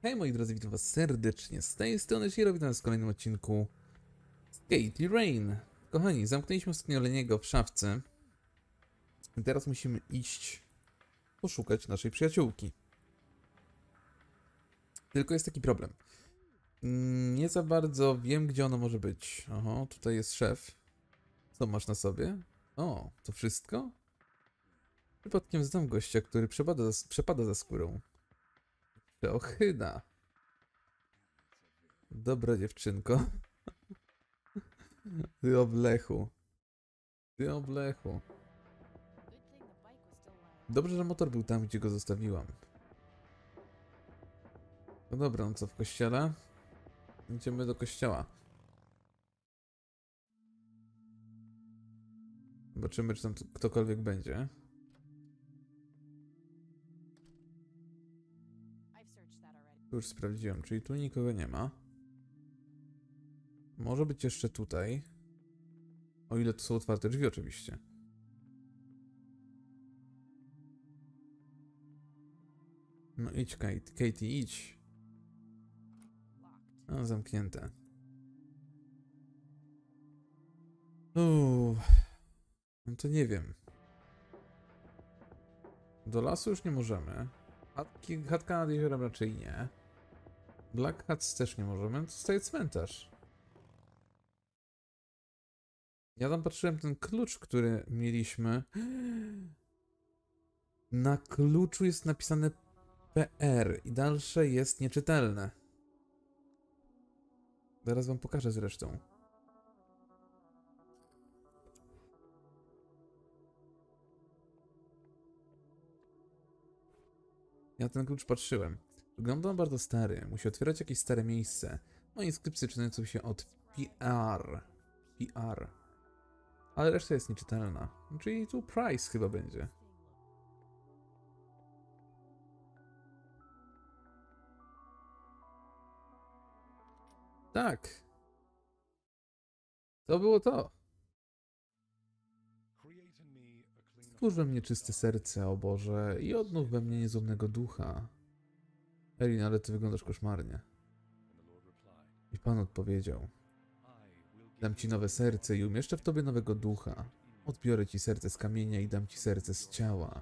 Hej moi drodzy, witam was serdecznie. Z tej strony Shiro, witam was w kolejnym odcinku z Katie Rain. Kochani, zamknęliśmy ostatnio Leniego w szafce. I teraz musimy iść poszukać naszej przyjaciółki. Tylko jest taki problem. Nie za bardzo wiem, gdzie ona może być. Oho, tutaj jest szef. Co masz na sobie? O, to wszystko? Przypadkiem znam gościa, który przepada za skórą. Ochyda. Dobra dziewczynko. Ty oblechu. Ty oblechu. Dobrze, że motor był tam, gdzie go zostawiłam. No dobra, no co, w kościele? Idziemy do kościoła. Zobaczymy, czy tam ktokolwiek będzie. Już sprawdziłem, czyli tu nikogo nie ma. Może być jeszcze tutaj. O ile tu są otwarte drzwi, oczywiście. No idź, Katie, idź. No, zamknięte. No to nie wiem. Do lasu już nie możemy. Chatka nad jeziorem raczej nie. Black Hats też nie możemy. To zostaje cmentarz. Ja tam patrzyłem ten klucz, który mieliśmy. Na kluczu jest napisane PR i dalsze jest nieczytelne. Zaraz wam pokażę zresztą. Ja ten klucz patrzyłem. Wygląda on bardzo stary. Musi otwierać jakieś stare miejsce. No i skrypty zaczynają się od PR. PR. Ale reszta jest nieczytelna. Czyli tu Price chyba będzie. Tak. To było to. Stwórz we mnie czyste serce, o Boże, i odnów we mnie niezłomnego ducha. Elin, ale ty wyglądasz koszmarnie. I Pan odpowiedział. Dam ci nowe serce i umieszczę w tobie nowego ducha. Odbiorę ci serce z kamienia i dam ci serce z ciała.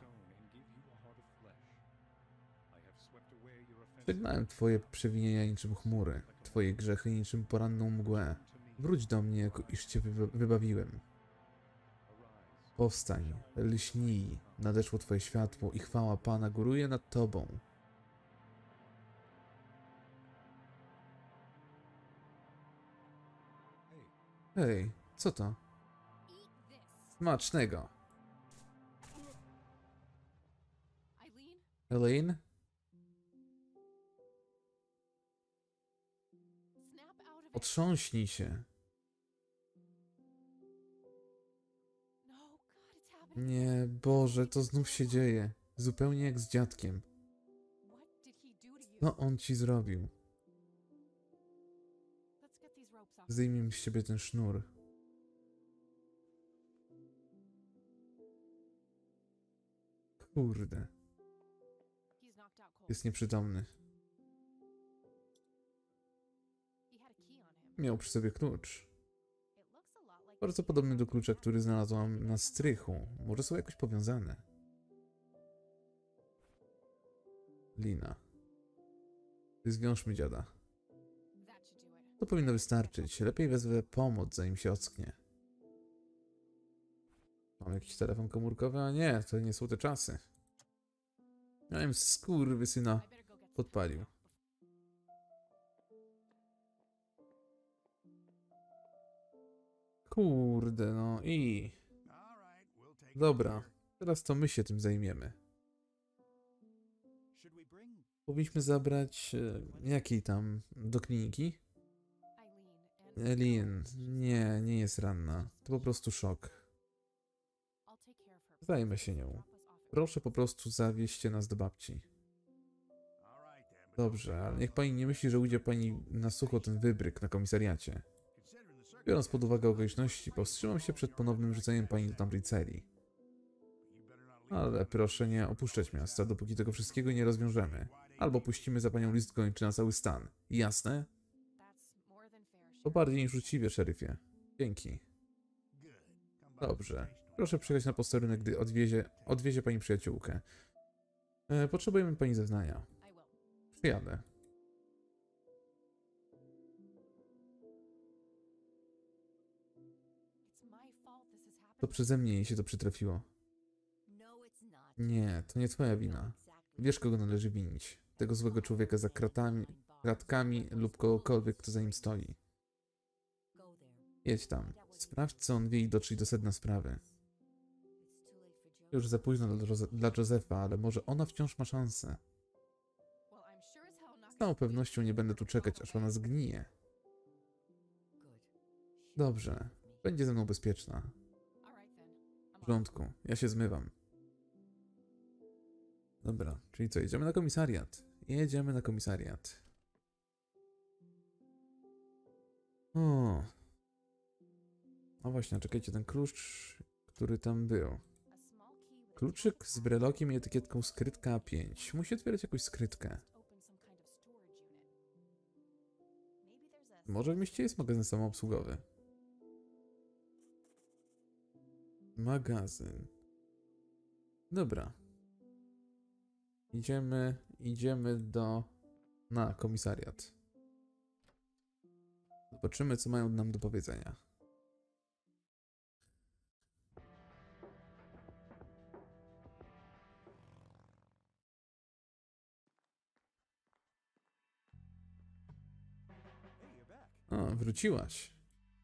Przegnałem twoje przewinienia niczym chmury, twoje grzechy niczym poranną mgłę. Wróć do mnie, jako iż cię wybawiłem. Powstań, lśnij, nadeszło twoje światło i chwała Pana góruje nad tobą. Hej, co to? Smacznego. Elaine? Otrząśnij się. Nie, Boże, to znów się dzieje. Zupełnie jak z dziadkiem. Co on ci zrobił? Zdejmij z siebie ten sznur. Kurde. Jest nieprzytomny. Miał przy sobie klucz. Bardzo podobny do klucza, który znalazłam na strychu. Może są jakoś powiązane. Lina. Zwiążmy dziada. To powinno wystarczyć. Lepiej wezwę pomoc, zanim się ocknie. Mam jakiś telefon komórkowy? A nie, to nie są te czasy. Ja bym skurwysyna podpalił. Kurde, no i... Dobra, teraz to my się tym zajmiemy. Powinniśmy zabrać... jakiej tam? Do kliniki? Elin, nie jest ranna. To po prostu szok. Zajmę się nią. Proszę po prostu zawieźcie nas do babci. Dobrze, ale niech pani nie myśli, że ujdzie pani na sucho ten wybryk na komisariacie. Biorąc pod uwagę okoliczności, powstrzymam się przed ponownym rzuceniem pani do tamtej celi. Ale proszę nie opuszczać miasta, dopóki tego wszystkiego nie rozwiążemy. Albo puścimy za panią list gończy na cały stan. Jasne? To bardziej niż uczciwie, szeryfie. Dzięki. Dobrze. Proszę przyjechać na posterunek, gdy odwiezie pani przyjaciółkę. Potrzebujemy pani zeznania. Przyjadę. To przeze mnie jej się to przytrafiło. Nie, to nie twoja wina. Wiesz, kogo należy winić. Tego złego człowieka za kratkami lub kogokolwiek, kto za nim stoi. Jedź tam. Sprawdź, co on wie i dotrzyj do sedna sprawy. Już za późno dla Josepha, ale może ona wciąż ma szansę. Z całą pewnością nie będę tu czekać, aż ona zgnije. Dobrze. Będzie ze mną bezpieczna. W porządku. Ja się zmywam. Dobra, czyli co, jedziemy na komisariat. Jedziemy na komisariat. O. No właśnie, czekajcie, ten klucz, który tam był. Kluczyk z brelokiem i etykietką skrytka A5. Musi otwierać jakąś skrytkę. Może w mieście jest magazyn samoobsługowy. Magazyn. Dobra. Idziemy na komisariat. Zobaczymy, co mają nam do powiedzenia. O, wróciłaś.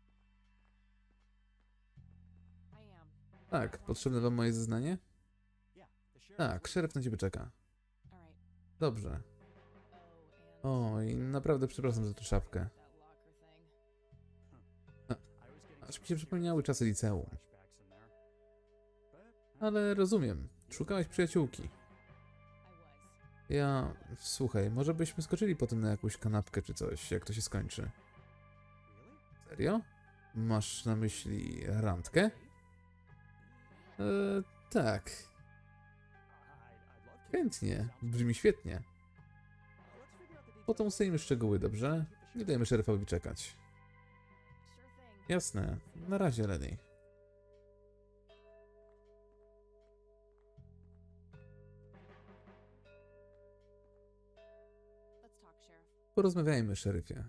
Tak, potrzebne wam moje zeznanie? Tak, szeryf na ciebie czeka. Dobrze. O, i naprawdę przepraszam za tę szafkę. Aż mi się przypomniały czasy liceum. Ale rozumiem. Szukałeś przyjaciółki. Słuchaj, może byśmy skoczyli potem na jakąś kanapkę czy coś, jak to się skończy. Serio? Masz na myśli randkę? Tak. Chętnie. Brzmi świetnie. Potem ustalimy szczegóły, dobrze? Nie dajmy szeryfowi czekać. Jasne. Na razie, Lenny. Porozmawiajmy, szeryfie.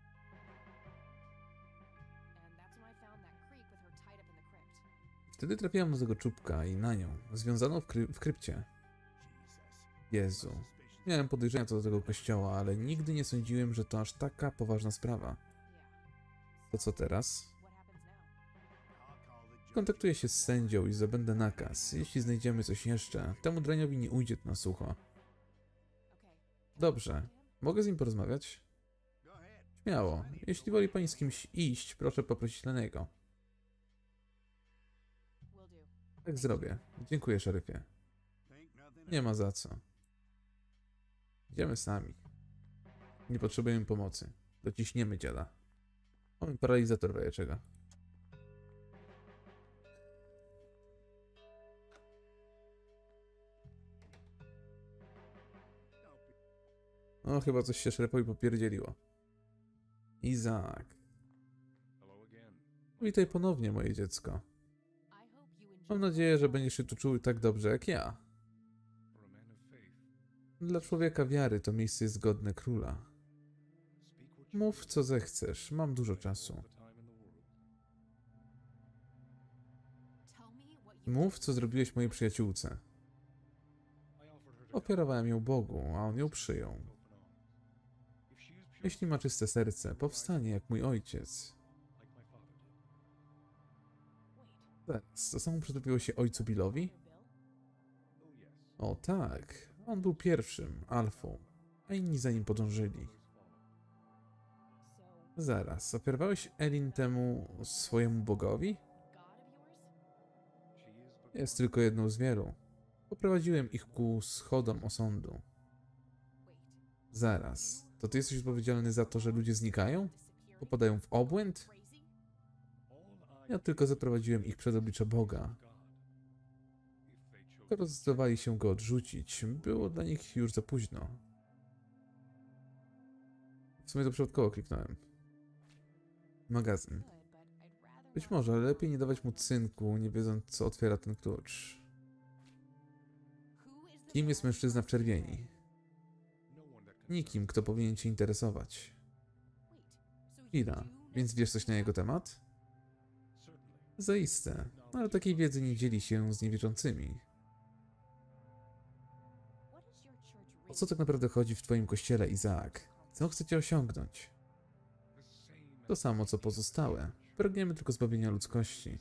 Wtedy trafiłam na tego czubka i na nią, związaną w krypcie. Jezu. Miałem podejrzenia co do tego kościoła, ale nigdy nie sądziłem, że to aż taka poważna sprawa. To co teraz? Kontaktuję się z sędzią i zdobędę nakaz. Jeśli znajdziemy coś jeszcze, temu draniowi nie ujdzie to na sucho. Dobrze. Mogę z nim porozmawiać? Śmiało. Jeśli woli pani z kimś iść, proszę poprosić Lennego. Tak zrobię. Dziękuję, szeryfie. Nie ma za co. Idziemy sami. Nie potrzebujemy pomocy. Dociśniemy dziada. Mamy paralizator wajeczego. O, chyba coś się szeryfowi popierdzieliło. Izaak. Witaj ponownie, moje dziecko. Mam nadzieję, że będziesz się tu czuł tak dobrze jak ja. Dla człowieka wiary to miejsce jest godne króla. Mów co zechcesz, mam dużo czasu. Mów co zrobiłeś mojej przyjaciółce. Ofiarowałem ją Bogu, a on ją przyjął. Jeśli ma czyste serce, powstanie jak mój ojciec. Teraz, to samo przytrafiło się ojcu Billowi? O tak, on był pierwszym, alfą, a inni za nim podążyli. Zaraz, ofiarowałeś Elin temu swojemu bogowi? Jest tylko jedną z wielu. Poprowadziłem ich ku schodom osądu. Zaraz, to ty jesteś odpowiedzialny za to, że ludzie znikają? Popadają w obłęd? Ja tylko zaprowadziłem ich przed oblicze Boga. skoro zdecydowali się go odrzucić, było dla nich już za późno. W sumie to przypadkowo kliknąłem. Magazyn. Być może, ale lepiej nie dawać mu cynku, nie wiedząc, co otwiera ten klucz. Kim jest mężczyzna w czerwieni? Nikim, kto powinien cię interesować. Chwila, więc wiesz coś na jego temat? Zaiste, ale takiej wiedzy nie dzieli się z niewierzącymi. O co tak naprawdę chodzi w twoim kościele, Izaak? Co chcecie osiągnąć? To samo, co pozostałe. Pragniemy tylko zbawienia ludzkości.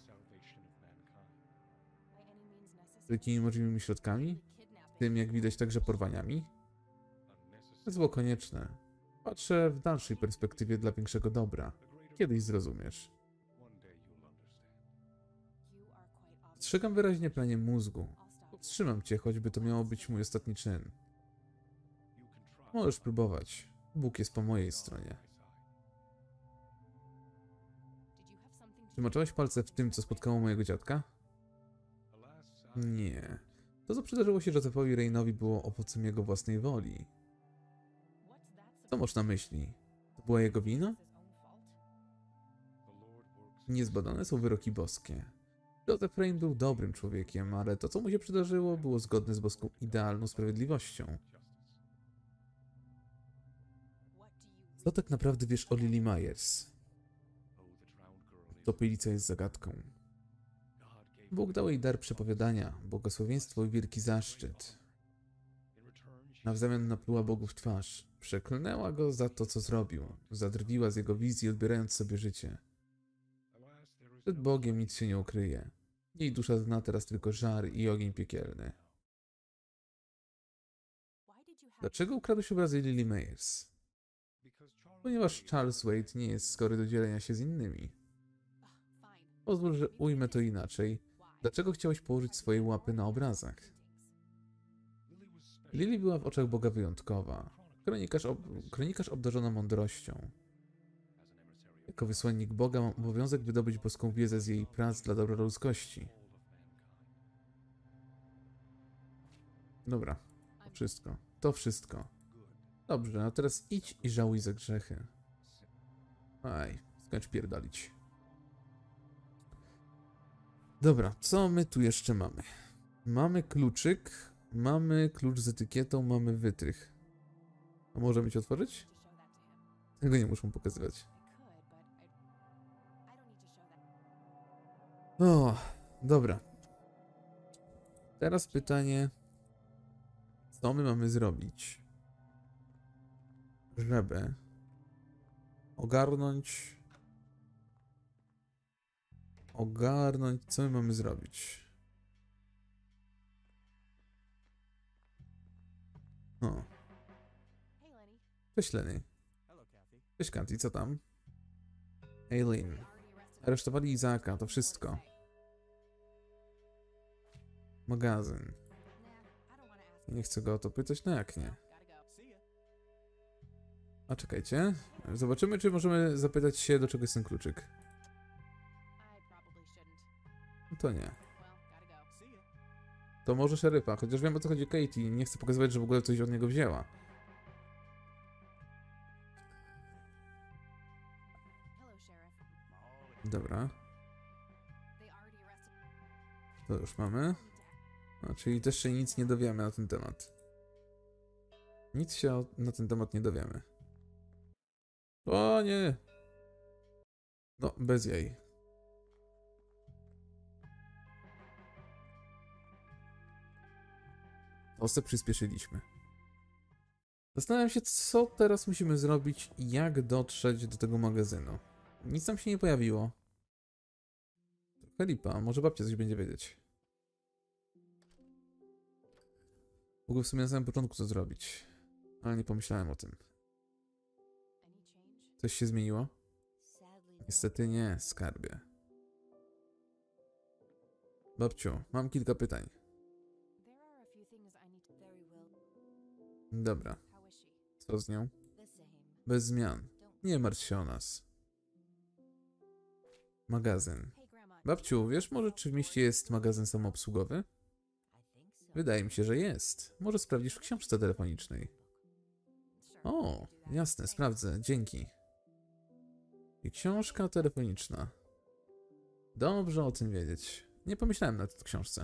Jakimi możliwymi środkami? Tym, jak widać, także porwaniami? Zło konieczne. Patrzę w dalszej perspektywie dla większego dobra. Kiedyś zrozumiesz. Strzegam wyraźnie planie mózgu. Powstrzymam cię, choćby to miało być mój ostatni czyn. Możesz próbować. Bóg jest po mojej stronie. Czy maczałeś palce w tym, co spotkało mojego dziadka? Nie. To, co przydarzyło się Josephowi Rainowi, było owocem jego własnej woli. Co masz na myśli? To była jego wina? Niezbadane są wyroki boskie. Joseph Rain był dobrym człowiekiem, ale to, co mu się przydarzyło, było zgodne z boską idealną sprawiedliwością. Co tak naprawdę wiesz o Lily Myers? Topylica jest zagadką. Bóg dał jej dar przepowiadania, błogosławieństwo i wielki zaszczyt. Na wzamian napluła Bogu w twarz. Przeklnęła go za to, co zrobił. Zadrwiła z jego wizji, odbierając sobie życie. Przed Bogiem nic się nie ukryje. Jej dusza zna teraz tylko żar i ogień piekielny. Dlaczego ukradłeś obrazy Lily Myers? Ponieważ Charles Wade nie jest skory do dzielenia się z innymi. Pozwól, że ujmę to inaczej. Dlaczego chciałeś położyć swoje łapy na obrazach? Lily była w oczach Boga wyjątkowa. Kronikarz obdarzona mądrością. Jako wysłannik Boga mam obowiązek wydobyć boską wiedzę z jej prac dla dobra ludzkości. Dobra, to wszystko. To wszystko. Dobrze, a teraz idź i żałuj za grzechy. Aj, skończ pierdolić. Dobra, co my tu jeszcze mamy? Mamy kluczyk, mamy klucz z etykietą, mamy wytrych. A może być otworzyć? Tego nie muszę pokazywać. O, dobra. Teraz pytanie, co my mamy zrobić, żeby ogarnąć, co my mamy zrobić? O. Cześć Lenny. Cześć Kanti, co tam? Aileen. Aresztowali Izaaka, to wszystko. Magazyn. Nie chcę go o to pytać, no jak nie? A czekajcie. Zobaczymy, czy możemy zapytać się, do czego jest ten kluczyk. To nie. To może szeryfa, chociaż wiem, o co chodzi Katie. Nie chcę pokazywać, że w ogóle coś od niego wzięła. Dobra. To już mamy. No, czyli też się nic nie dowiemy na ten temat. Nic się na ten temat nie dowiemy. O nie! No, bez jej. Ostę przyspieszyliśmy. Zastanawiam się, co teraz musimy zrobić i jak dotrzeć do tego magazynu. Nic tam się nie pojawiło. Trochę lipa, może babcia coś będzie wiedzieć. Mogłem w sumie na samym początku co zrobić, ale nie pomyślałem o tym. Coś się zmieniło? Niestety nie, skarbie. Babciu, mam kilka pytań. Dobra. Co z nią? Bez zmian. Nie martw się o nas. Magazyn. Babciu, wiesz może, czy w mieście jest magazyn samoobsługowy? Wydaje mi się, że jest. Może sprawdzisz w książce telefonicznej. O, jasne, sprawdzę. Dzięki. I książka telefoniczna. Dobrze o tym wiedzieć. Nie pomyślałem na tej książce.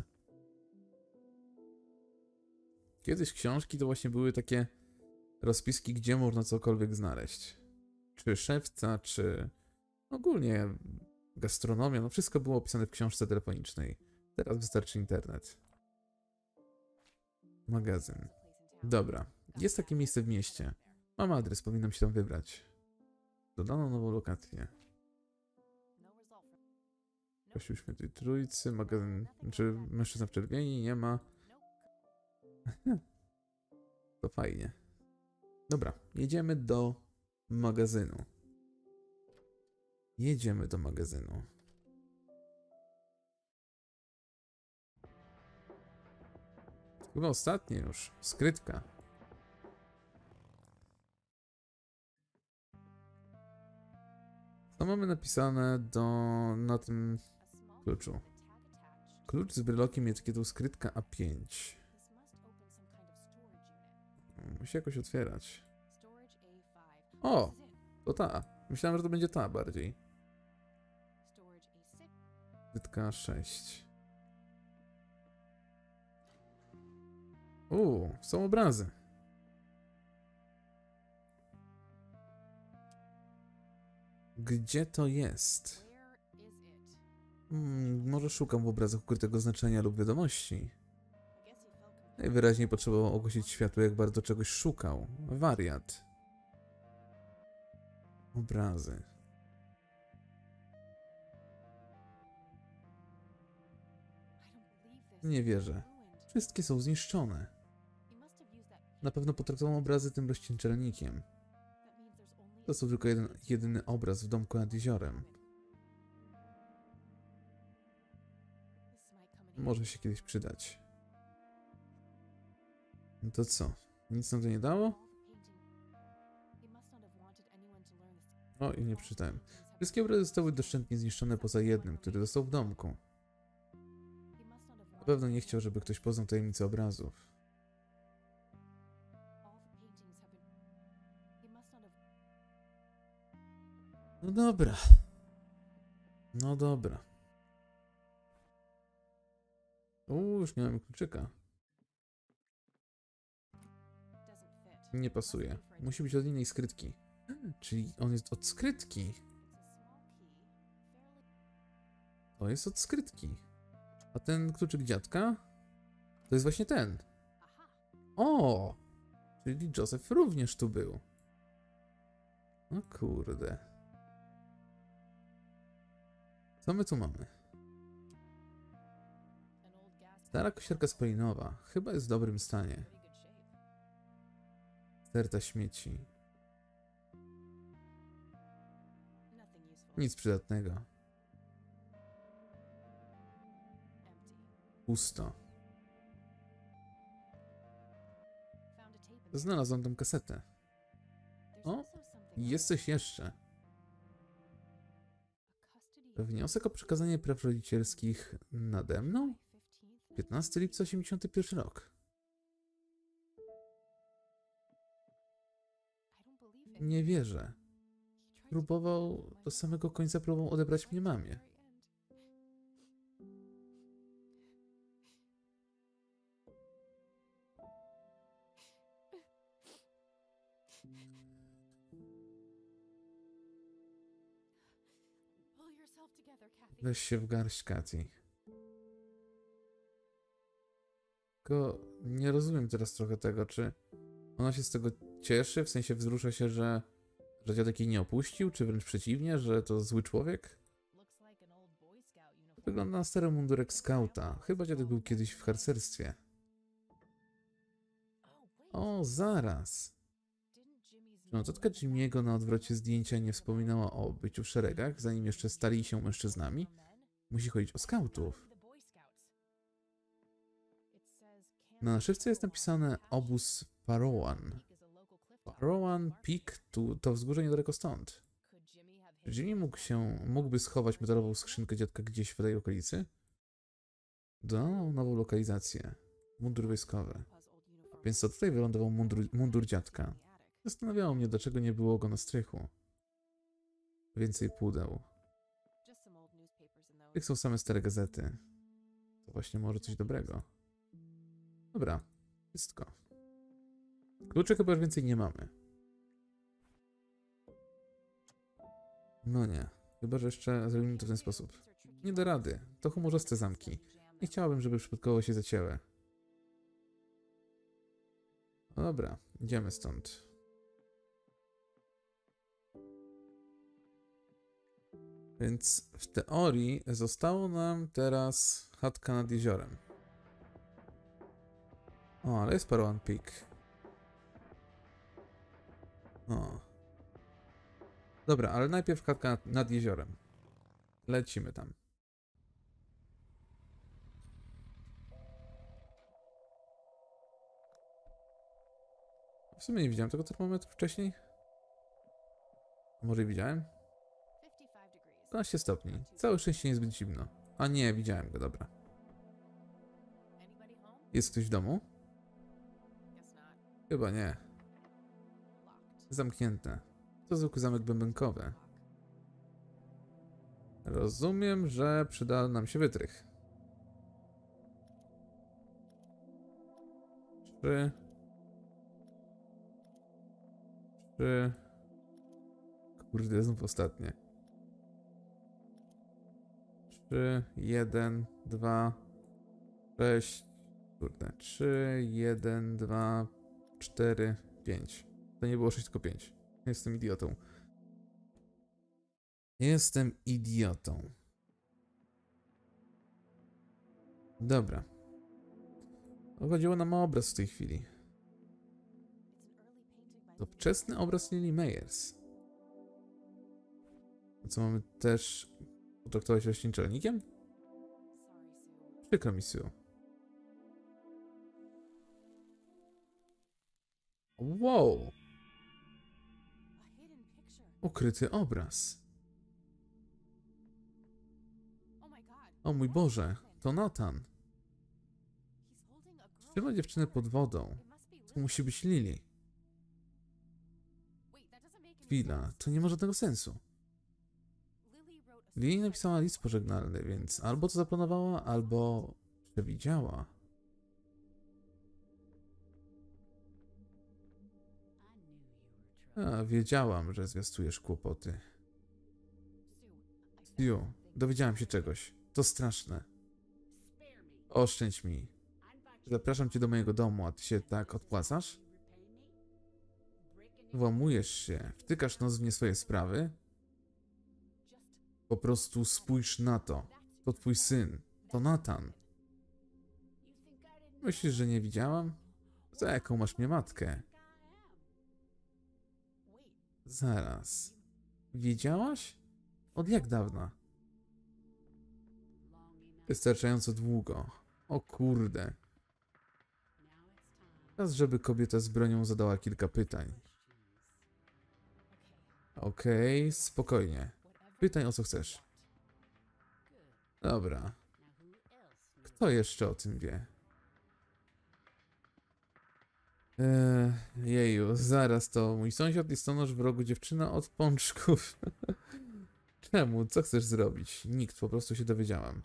Kiedyś książki to właśnie były takie rozpiski, gdzie można cokolwiek znaleźć. Czy szewca, czy ogólnie gastronomia, no wszystko było opisane w książce telefonicznej. Teraz wystarczy internet. Magazyn. Dobra, jest takie miejsce w mieście. Mam adres, powinnam się tam wybrać. Dodano nową lokację. Kościół Świętej Trójcy, magazyn, czy mężczyzna w czerwieni, nie ma. To fajnie. Dobra, jedziemy do magazynu. Jedziemy do magazynu. Chyba ostatnie już. Skrytka. Co mamy napisane na tym kluczu? Klucz z brylokiem etykietą skrytka A5. Musi jakoś otwierać. O! To ta. Myślałem, że to będzie ta bardziej. Skrytka 6. Są obrazy. Gdzie to jest? Może szukam w obrazach ukrytego znaczenia lub wiadomości. Najwyraźniej potrzebował ogłosić światu, jak bardzo czegoś szukał. Wariat. Obrazy. Nie wierzę. Wszystkie są zniszczone. Na pewno potraktował obrazy tym rozcieńczalnikiem. To są tylko jedyny obraz w domku nad jeziorem. Może się kiedyś przydać. No to co? Nic nam to nie dało? O, i nie przeczytałem. Wszystkie obrazy zostały doszczętnie zniszczone poza jednym, który został w domku. Na pewno nie chciał, żeby ktoś poznał tajemnicę obrazów. No dobra. No dobra. Już nie mam kluczyka. Nie pasuje. Musi być od innej skrytki. Czyli on jest od skrytki. To jest od skrytki. A ten kluczyk dziadka? To jest właśnie ten. O! Czyli Joseph również tu był. O kurde. Co my tu mamy? Stara kosiarka spalinowa. Chyba jest w dobrym stanie. Sterta śmieci. Nic przydatnego. Pusto. Znalazłam tam kasetę. O, jest coś jeszcze. Wniosek o przekazanie praw rodzicielskich nade mną? 15 lipca 81 rok. Nie wierzę. Do samego końca próbował odebrać mnie mamie. Weź się w garść, Katy. Tylko nie rozumiem teraz trochę tego, czy ona się z tego cieszy, w sensie wzrusza się, że dziadek jej nie opuścił, czy wręcz przeciwnie, że to zły człowiek? Wygląda na stary mundurek skauta. Chyba dziadek był kiedyś w harcerstwie. O, zaraz. Czy notatka Jimmy'ego na odwrocie zdjęcia nie wspominała o byciu w szeregach, zanim jeszcze stali się mężczyznami? Musi chodzić o skautów. Na naszywce jest napisane obóz Parowan. Parowan Peak to wzgórze niedaleko stąd. Czy Jimmy mógłby schować metalową skrzynkę dziadka gdzieś w tej okolicy? Dodano nową lokalizację. Mundur wojskowy. Więc to tutaj wylądował mundur dziadka. Zastanawiało mnie, dlaczego nie było go na strychu. Więcej pudeł. Tych są same stare gazety. To właśnie może coś dobrego. Dobra, wszystko. Kluczy chyba już więcej nie mamy. No nie. Chyba, że jeszcze zrobimy to w ten sposób. Nie da rady. To humorzaste zamki. Nie chciałabym, żeby przypadkowo się zacięły. No dobra, idziemy stąd. Więc w teorii zostało nam teraz chatka nad jeziorem. O, ale jest Parawan Peak. O. Dobra, ale najpierw chatka nad jeziorem. Lecimy tam. W sumie nie widziałem tego termometru wcześniej. Może i widziałem? 12 stopni. Całe szczęście niezbyt zimno. A nie, widziałem go, dobra. Jest ktoś w domu? Chyba nie. Zamknięte. To zwykły zamek bębenkowy. Rozumiem, że przyda nam się wytrych. 3. Kurde, znów ostatnie. 3, 1, 2, 6. Kurde. 3, 1, 2, 4, 5. To nie było 6, tylko 5. Jestem idiotą. Jestem idiotą. Dobra. Chodziło nam o obraz w tej chwili. To wczesny obraz Lily Meyers. Co mamy też potraktować roślinczalnikiem? Przykro mi, Sue. Wow! Ukryty obraz. O mój Boże, to Nathan. Trzyma dziewczynę pod wodą. To musi być Lily. Chwila, to nie ma żadnego sensu. Lily napisała list pożegnalny, więc albo to zaplanowała, albo przewidziała. A, wiedziałam, że zwiastujesz kłopoty. Sue, dowiedziałam się czegoś. To straszne. Oszczędź mi. Zapraszam cię do mojego domu, a ty się tak odpłacasz? Włamujesz się, wtykasz nos w nie swoje sprawy? Po prostu spójrz na to. To twój syn. To Nathan. Myślisz, że nie widziałam? Za jaką masz mnie matkę? Zaraz. Wiedziałaś? Od jak dawna? Wystarczająco długo. O kurde. Czas, żeby kobieta z bronią zadała kilka pytań. Okej, spokojnie. Pytań, o co chcesz. Dobra. Kto jeszcze o tym wie? Jeju, zaraz to mój sąsiad listonosz w rogu, dziewczyna od pączków. Czemu? Co chcesz zrobić? Nikt, po prostu się dowiedziałam.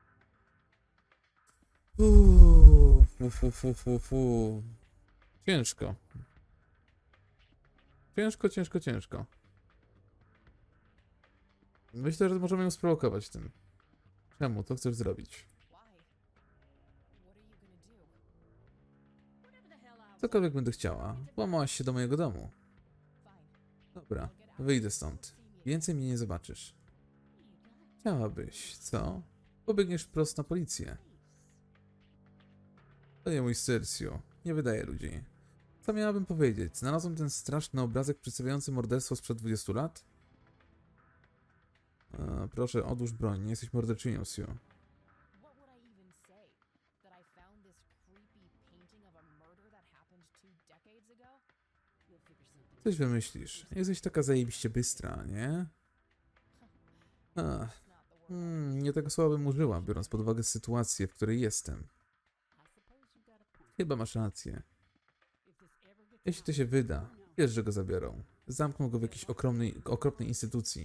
Ciężko. Ciężko. Myślę, że możemy ją sprowokować tym. Czemu? Co chcesz zrobić? Cokolwiek będę chciała. Włamałaś się do mojego domu. Dobra, wyjdę stąd. Więcej mnie nie zobaczysz. Chciałabyś, co? Pobiegniesz wprost na policję. To nie mój Sergio. Nie wydaje ludzi. Co miałabym powiedzieć? Znalazłem ten straszny obrazek przedstawiający morderstwo sprzed 20 lat? Proszę, odłóż broń. Nie jesteś morderczynią, Sue. Coś wymyślisz. Jesteś taka zajebiście bystra, nie? Nie tego słowa bym użyła, biorąc pod uwagę sytuację, w której jestem. Chyba masz rację. Jeśli to się wyda, wiesz, że go zabiorą. Zamkną go w jakiejś okropnej instytucji.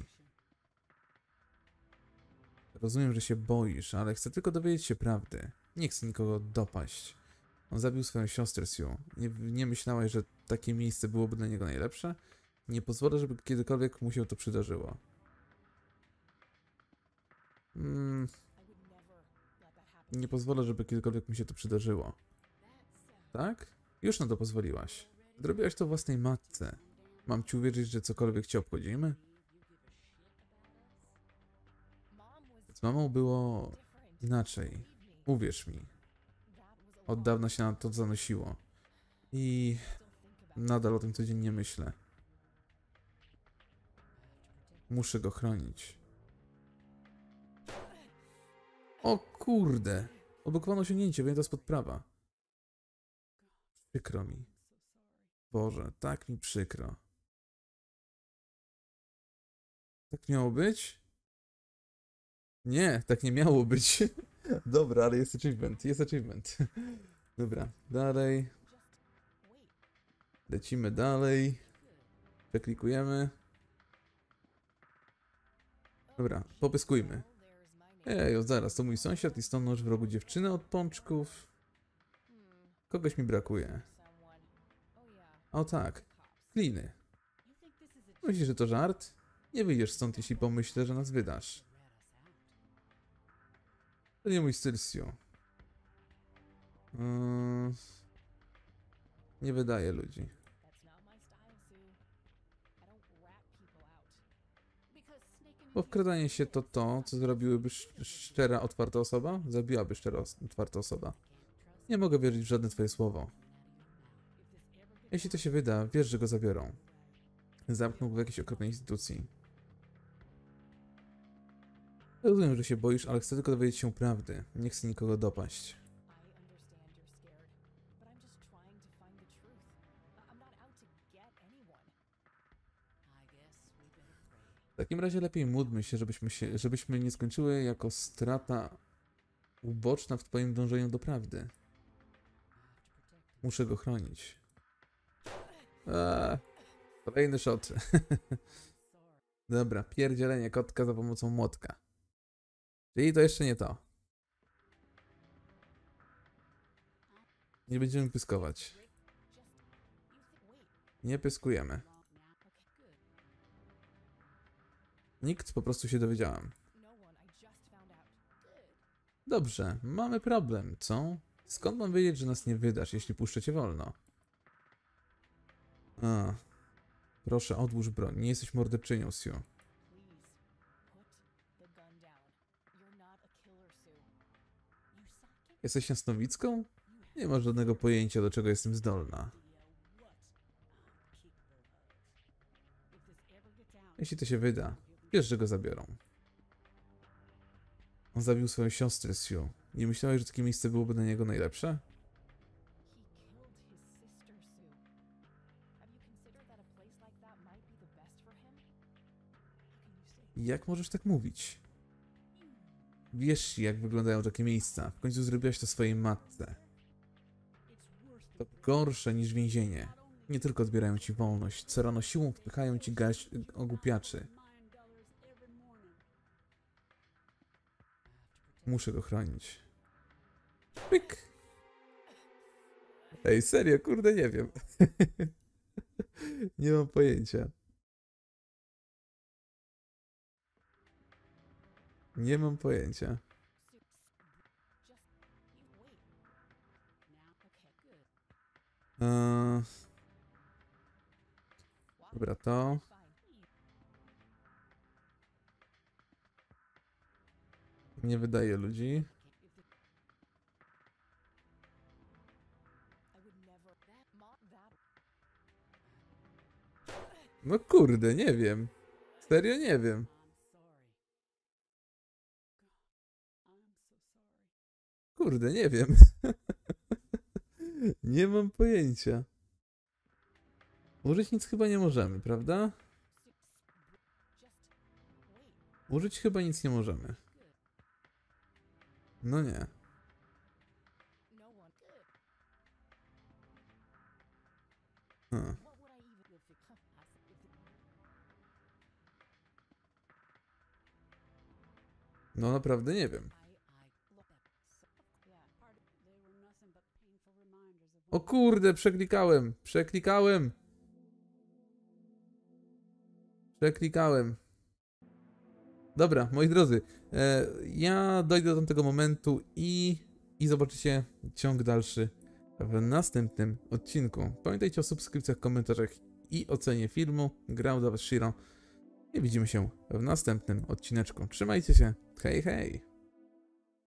Rozumiem, że się boisz, ale chcę tylko dowiedzieć się prawdy. Nie chcę nikogo dopaść. On zabił swoją siostrę, Sue. Nie myślałaś, że takie miejsce byłoby dla niego najlepsze? Nie pozwolę, żeby kiedykolwiek mu się to przydarzyło. Nie pozwolę, żeby kiedykolwiek mi się to przydarzyło. Tak? Już na to pozwoliłaś. Zrobiłaś to własnej matce. Mam ci uwierzyć, że cokolwiek cię obchodzimy? Z mamą było inaczej. Uwierz mi. Od dawna się na to zanosiło. I nadal o tym codziennie myślę. Muszę go chronić. O kurde! Odblokowano osiągnięcie, wyjęto spod prawa. Przykro mi. Boże, tak mi przykro. Tak miało być? Nie, tak nie miało być. Dobra, ale jest achievement, jest achievement. Dobra, dalej. Lecimy dalej. Przeklikujemy. Dobra, popyskujmy. Ej, zaraz, to mój sąsiad i stąd masz w rogu dziewczynę od pączków. Kogoś mi brakuje. O tak, kliny. Myślisz, że to żart? Nie wyjdziesz stąd, jeśli pomyślę, że nas wydasz. To nie mój styl, Sue. Nie wydaje ludzi. Bo wkradanie się to, co zrobiłyby szczera, otwarta osoba? Zabiłaby szczera, otwarta osoba. Nie mogę wierzyć w żadne twoje słowo. Jeśli to się wyda, wiesz, że go zabiorą. Zamknął go w jakiejś okropnej instytucji. Rozumiem, że się boisz, ale chcę tylko dowiedzieć się prawdy. Nie chcę nikogo dopaść. W takim razie lepiej módlmy się, żebyśmy nie skończyły jako strata uboczna w twoim dążeniu do prawdy. Muszę go chronić. Kolejny shot. Dobra, pierdzielenie kotka za pomocą młotka. Czyli to jeszcze nie to. Nie będziemy pyskować. Nie pyskujemy. Nikt, po prostu się dowiedziałem. Dobrze, mamy problem, co? Skąd mam wiedzieć, że nas nie wydasz, jeśli puszczę cię wolno? Proszę, odłóż broń. Nie jesteś morderczynią, Sue. Jesteś jasnowicką? Nie masz żadnego pojęcia, do czego jestem zdolna. Jeśli to się wyda, wiesz, że go zabiorą. On zabił swoją siostrę, Sue. Nie myślałeś, że takie miejsce byłoby dla niego najlepsze? Jak możesz tak mówić? Wiesz, jak wyglądają takie miejsca. W końcu zrobiłaś to swojej matce. To gorsze niż więzienie. Nie tylko odbierają ci wolność, co rano siłą wpychają ci garść ogłupiaczy. Muszę go chronić. Pyk! Ej, serio, kurde, nie wiem. Nie mam pojęcia. Nie mam pojęcia. Dobra, to. Nie wydaje ludzi. No kurde, nie wiem. Serio nie wiem. Kurde, nie wiem. Nie mam pojęcia. Użyć nic chyba nie możemy, prawda? Użyć chyba nic nie możemy. No nie. No naprawdę nie wiem. O kurde, przeklikałem. Dobra, moi drodzy, ja dojdę do tego momentu i zobaczycie ciąg dalszy w następnym odcinku. Pamiętajcie o subskrypcjach, komentarzach i ocenie filmu. Grał dla was Shiro i widzimy się w następnym odcineczku. Trzymajcie się, hej hej!